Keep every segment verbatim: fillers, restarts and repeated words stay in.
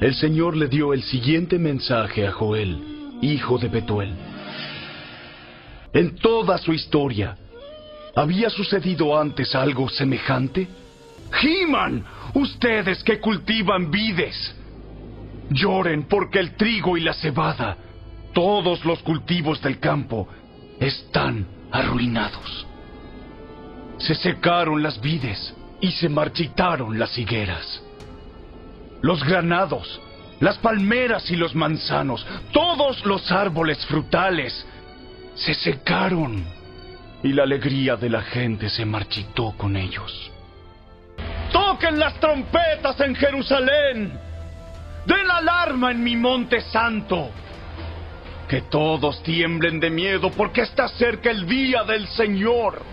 El Señor le dio el siguiente mensaje a Joel, hijo de Betuel. En toda su historia, ¿había sucedido antes algo semejante? ¡Giman, ustedes que cultivan vides! Lloren porque el trigo y la cebada, todos los cultivos del campo, están arruinados. Se secaron las vides y se marchitaron las higueras. Los granados, las palmeras y los manzanos, todos los árboles frutales, se secaron y la alegría de la gente se marchitó con ellos. ¡Toquen las trompetas en Jerusalén! ¡Den alarma en mi monte santo! Que todos tiemblen de miedo porque está cerca el día del Señor.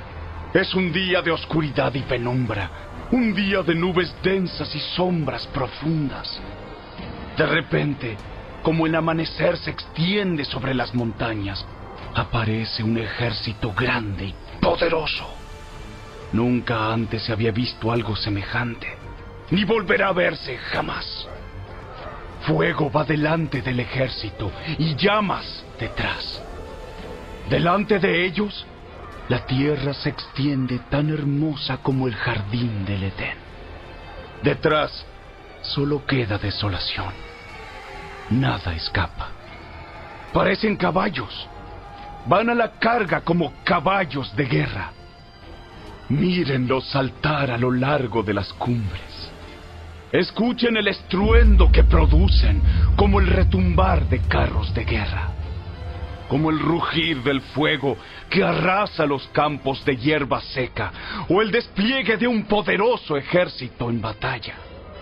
Es un día de oscuridad y penumbra, un día de nubes densas y sombras profundas. De repente, como el amanecer se extiende sobre las montañas, aparece un ejército grande y poderoso. Nunca antes se había visto algo semejante, ni volverá a verse jamás. Fuego va delante del ejército y llamas detrás. Delante de ellos, la tierra se extiende tan hermosa como el jardín del Edén. Detrás, solo queda desolación. Nada escapa. Parecen caballos. Van a la carga como caballos de guerra. Mírenlos saltar a lo largo de las cumbres. Escuchen el estruendo que producen, como el retumbar de carros de guerra, como el rugir del fuego que arrasa los campos de hierba seca, o el despliegue de un poderoso ejército en batalla.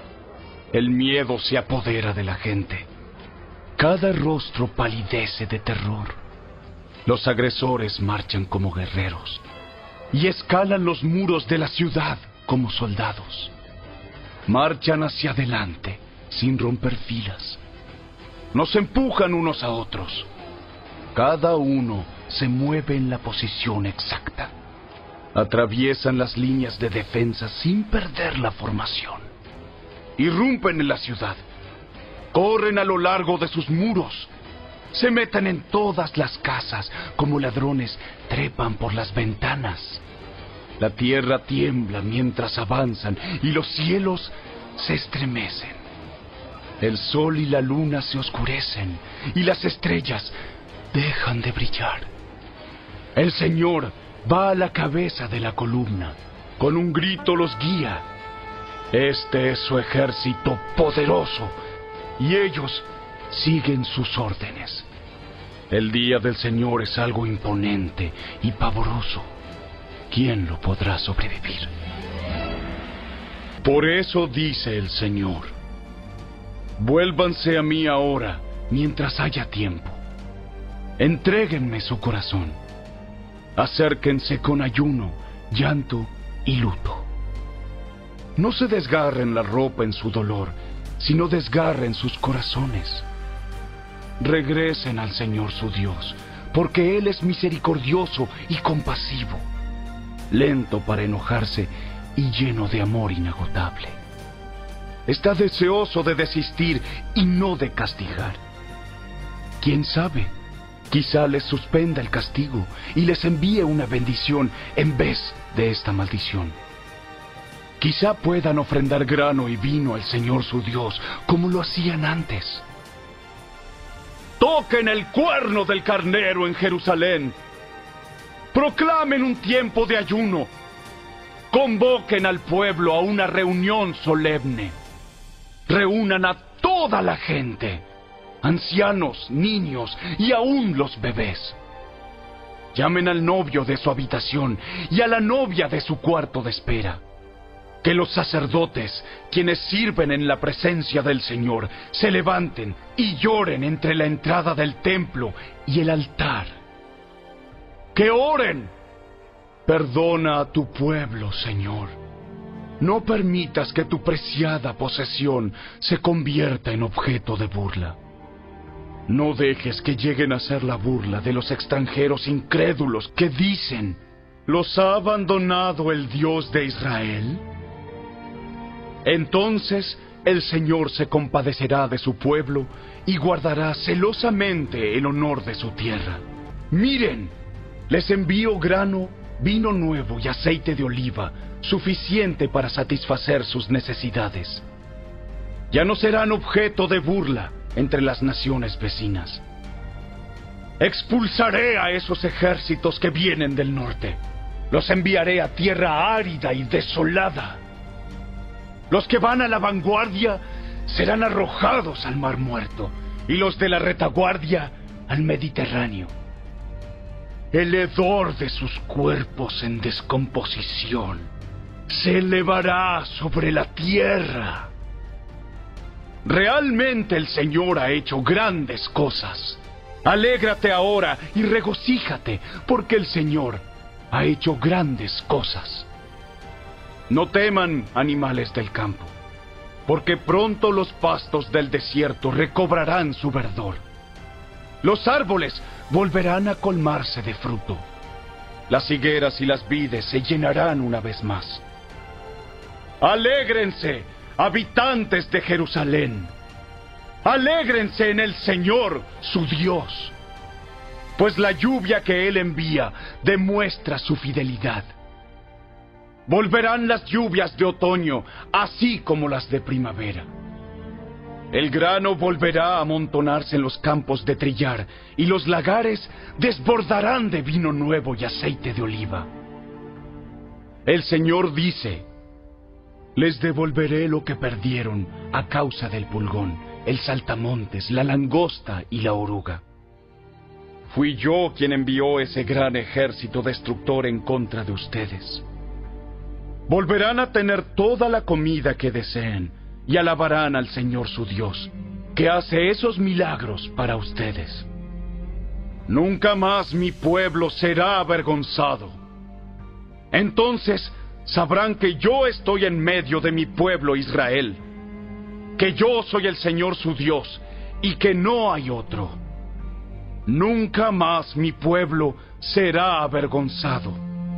El miedo se apodera de la gente. Cada rostro palidece de terror. Los agresores marchan como guerreros y escalan los muros de la ciudad como soldados. Marchan hacia adelante sin romper filas. Nos empujan unos a otros. Cada uno se mueve en la posición exacta. Atraviesan las líneas de defensa sin perder la formación. Irrumpen en la ciudad. Corren a lo largo de sus muros. Se meten en todas las casas, como ladrones trepan por las ventanas. La tierra tiembla mientras avanzan y los cielos se estremecen. El sol y la luna se oscurecen y las estrellas dejan de brillar. El Señor va a la cabeza de la columna. Con un grito los guía. Este es su ejército poderoso y ellos siguen sus órdenes. El día del Señor es algo imponente y pavoroso. ¿Quién lo podrá sobrevivir? Por eso dice el Señor: vuélvanse a mí ahora, mientras haya tiempo. Entréguenme su corazón. Acérquense con ayuno, llanto y luto. No se desgarren la ropa en su dolor, sino desgarren sus corazones. Regresen al Señor su Dios, porque Él es misericordioso y compasivo, lento para enojarse y lleno de amor inagotable. Está deseoso de desistir y no de castigar. ¿Quién sabe? Quizá les suspenda el castigo y les envíe una bendición en vez de esta maldición. Quizá puedan ofrendar grano y vino al Señor su Dios, como lo hacían antes. Toquen el cuerno del carnero en Jerusalén. Proclamen un tiempo de ayuno. Convoquen al pueblo a una reunión solemne. Reúnan a toda la gente, ancianos, niños y aún los bebés. Llamen al novio de su habitación y a la novia de su cuarto de espera. Que los sacerdotes, quienes sirven en la presencia del Señor, se levanten y lloren entre la entrada del templo y el altar. ¡Que oren! Perdona a tu pueblo, Señor. No permitas que tu preciada posesión se convierta en objeto de burla. No dejes que lleguen a ser la burla de los extranjeros incrédulos que dicen: ¿los ha abandonado el Dios de Israel? Entonces el Señor se compadecerá de su pueblo y guardará celosamente el honor de su tierra. Miren, les envío grano, vino nuevo y aceite de oliva, suficiente para satisfacer sus necesidades. Ya no serán objeto de burla entre las naciones vecinas. Expulsaré a esos ejércitos que vienen del norte. Los enviaré a tierra árida y desolada. Los que van a la vanguardia serán arrojados al Mar Muerto y los de la retaguardia al Mediterráneo. El hedor de sus cuerpos en descomposición se elevará sobre la tierra. Realmente el Señor ha hecho grandes cosas. Alégrate ahora y regocíjate, porque el Señor ha hecho grandes cosas. No teman, animales del campo, porque pronto los pastos del desierto recobrarán su verdor. Los árboles volverán a colmarse de fruto. Las higueras y las vides se llenarán una vez más. Alégrense, habitantes de Jerusalén. Alégrense en el Señor, su Dios, pues la lluvia que Él envía demuestra su fidelidad. Volverán las lluvias de otoño, así como las de primavera. El grano volverá a amontonarse en los campos de trillar, y los lagares desbordarán de vino nuevo y aceite de oliva. El Señor dice: les devolveré lo que perdieron a causa del pulgón, el saltamontes, la langosta y la oruga. Fui yo quien envió ese gran ejército destructor en contra de ustedes. Volverán a tener toda la comida que deseen y alabarán al Señor su Dios, que hace esos milagros para ustedes. Nunca más mi pueblo será avergonzado. Entonces sabrán que yo estoy en medio de mi pueblo Israel, que yo soy el Señor su Dios y que no hay otro. Nunca más mi pueblo será avergonzado.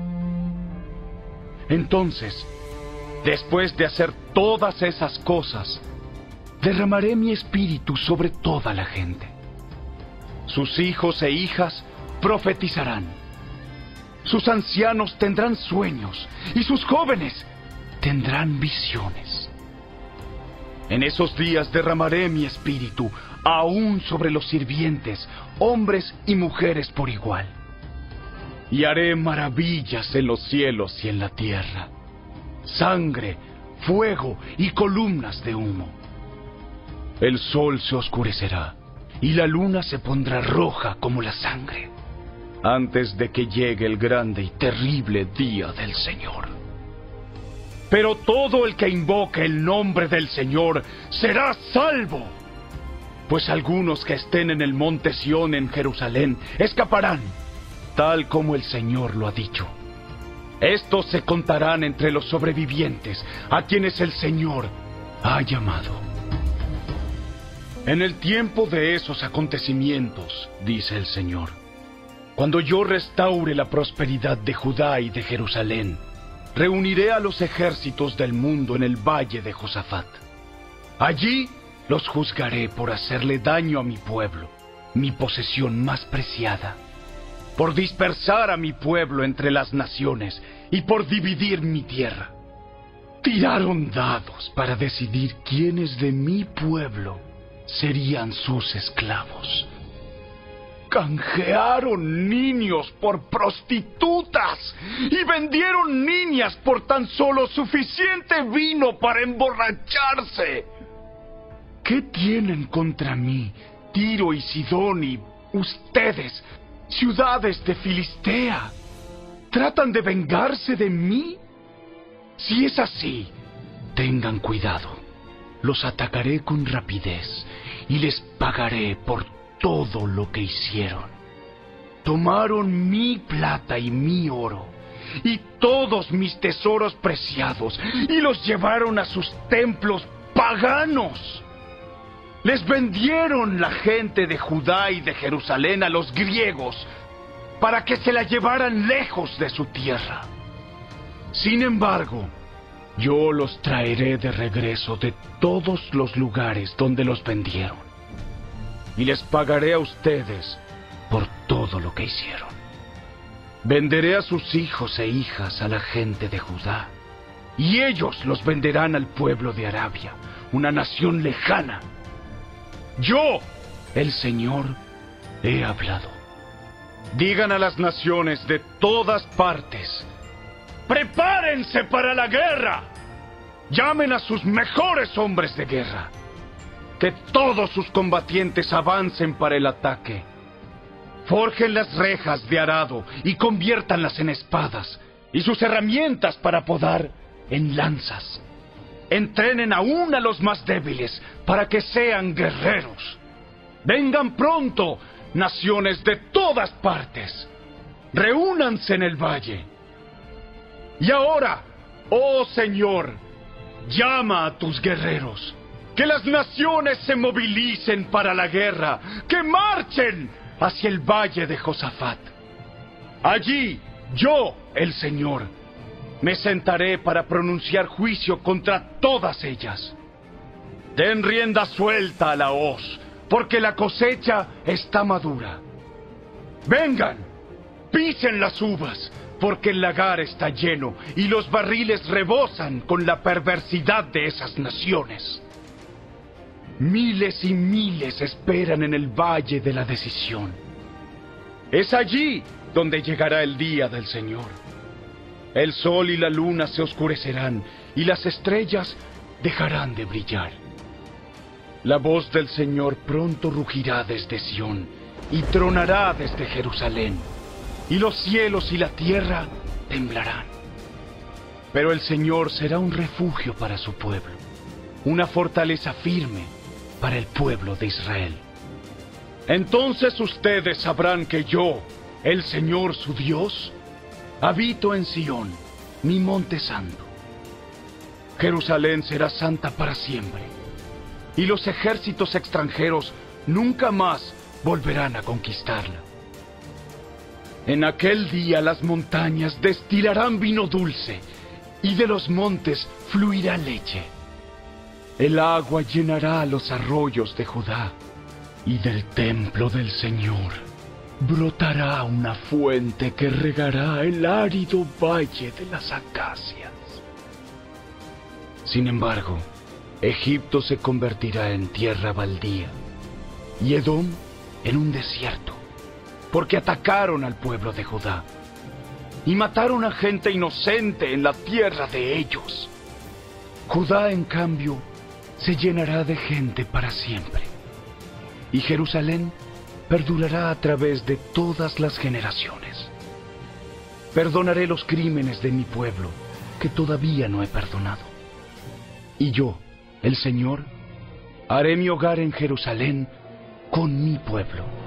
Entonces, después de hacer todas esas cosas, derramaré mi espíritu sobre toda la gente. Sus hijos e hijas profetizarán. Sus ancianos tendrán sueños y sus jóvenes tendrán visiones. En esos días derramaré mi espíritu aún sobre los sirvientes, hombres y mujeres por igual. Y haré maravillas en los cielos y en la tierra, sangre, fuego y columnas de humo. El sol se oscurecerá y la luna se pondrá roja como la sangre, antes de que llegue el grande y terrible día del Señor. Pero todo el que invoque el nombre del Señor será salvo, pues algunos que estén en el monte Sión en Jerusalén escaparán, tal como el Señor lo ha dicho. Estos se contarán entre los sobrevivientes, a quienes el Señor ha llamado. En el tiempo de esos acontecimientos, dice el Señor, cuando yo restaure la prosperidad de Judá y de Jerusalén, reuniré a los ejércitos del mundo en el valle de Josafat. Allí los juzgaré por hacerle daño a mi pueblo, mi posesión más preciada, por dispersar a mi pueblo entre las naciones y por dividir mi tierra. Tiraron dados para decidir quiénes de mi pueblo serían sus esclavos. Canjearon niños por prostitutas y vendieron niñas por tan solo suficiente vino para emborracharse. ¿Qué tienen contra mí, Tiro y Sidón y ustedes, ciudades de Filistea? ¿Tratan de vengarse de mí? Si es así, tengan cuidado. Los atacaré con rapidez y les pagaré por todo lo que hicieron. Tomaron mi plata y mi oro y todos mis tesoros preciados y los llevaron a sus templos paganos. Les vendieron la gente de Judá y de Jerusalén a los griegos para que se la llevaran lejos de su tierra. Sin embargo, Yo los traeré de regreso de todos los lugares donde los vendieron, y les pagaré a ustedes por todo lo que hicieron. Venderé a sus hijos e hijas a la gente de Judá, y ellos los venderán al pueblo de Arabia, una nación lejana. Yo, el Señor, he hablado. Digan a las naciones de todas partes: ¡prepárense para la guerra! Llamen a sus mejores hombres de guerra. Que todos sus combatientes avancen para el ataque. Forjen las rejas de arado y conviértanlas en espadas, y sus herramientas para podar en lanzas. Entrenen aún a los más débiles para que sean guerreros. Vengan pronto, naciones de todas partes. Reúnanse en el valle. Y ahora, oh Señor, llama a tus guerreros. Que las naciones se movilicen para la guerra. Que marchen hacia el valle de Josafat. Allí, yo, el Señor, me sentaré para pronunciar juicio contra todas ellas. Den rienda suelta a la hoz, porque la cosecha está madura. Vengan, pisen las uvas, porque el lagar está lleno y los barriles rebosan con la perversidad de esas naciones. Miles y miles esperan en el valle de la decisión. Es allí donde llegará el día del Señor. El sol y la luna se oscurecerán y las estrellas dejarán de brillar. La voz del Señor pronto rugirá desde Sión y tronará desde Jerusalén, y los cielos y la tierra temblarán. Pero el Señor será un refugio para su pueblo, una fortaleza firme para el pueblo de Israel. Entonces ustedes sabrán que yo, el Señor su Dios, habito en Sión, mi monte santo. Jerusalén será santa para siempre, y los ejércitos extranjeros nunca más volverán a conquistarla. En aquel día las montañas destilarán vino dulce, y de los montes fluirá leche. El agua llenará los arroyos de Judá, y del templo del Señor brotará una fuente que regará el árido valle de las acacias. Sin embargo, Egipto se convertirá en tierra baldía, y Edom en un desierto, porque atacaron al pueblo de Judá, y mataron a gente inocente en la tierra de ellos. Judá, en cambio, se llenará de gente para siempre, y Jerusalén perdurará a través de todas las generaciones. Perdonaré los crímenes de mi pueblo, que todavía no he perdonado. Y yo, el Señor, haré mi hogar en Jerusalén con mi pueblo.